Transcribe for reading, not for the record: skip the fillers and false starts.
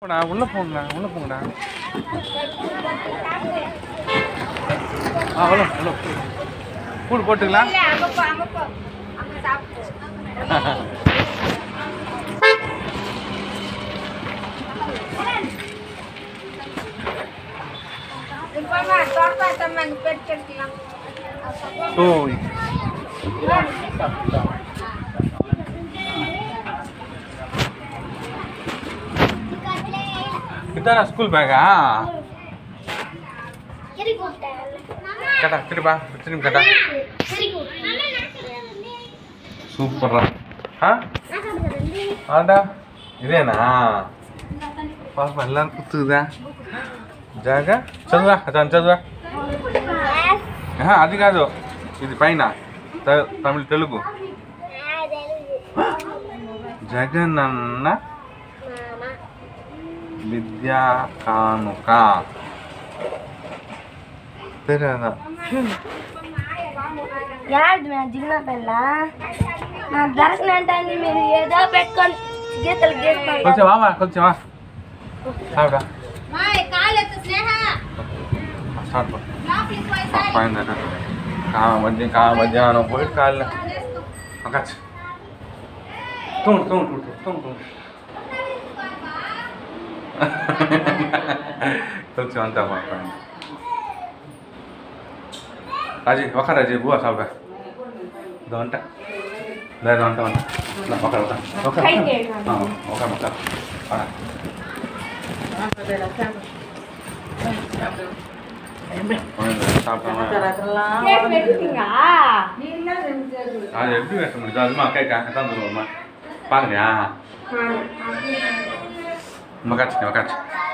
போடா உள்ள போங்கடா உள்ள போங்கடா. உள்ள உள்ள கூடு போட்டுக்கலாம். இதான் ஸ்கூல் பேக்கா? கேட்டா திருப்பா திரும்பி கேட்டா சூப்பரா. ஆண்டா ఇదేనా పాప எல்லாரும் குத்துதா జాగా చదువా అతను చదువా అది కాదు ఇది పైన తమిళ తెలుగు జగనన్న విద్యా కానుక తెరదా యాడ్ మ్యాజిక్ నా పిల్ల నా దర్శనంటాన్ని మీరు ఏదో పెట్టుకొని గీతలు గీస్తారు. కొంచెం వామా కొంచెం వా ఆవిడ మాయ్ కాలెత్తు స్నేహ స్టార్ట్ ఫైన్ మధ్యాహ్నం పోయి కాళ్ళు అక్కచ్చు తుండు కొంచెం అంతా ఫైన్ రాజీ ఒక రాజీ బువా సాల్గా దొంట లేదు అంట ఒక அது எப்படி பேச முடியுது அதுமா கேட்க தான் சொல்லுவோம்மா பாருங்கயா மகாச்சு மகாச்சு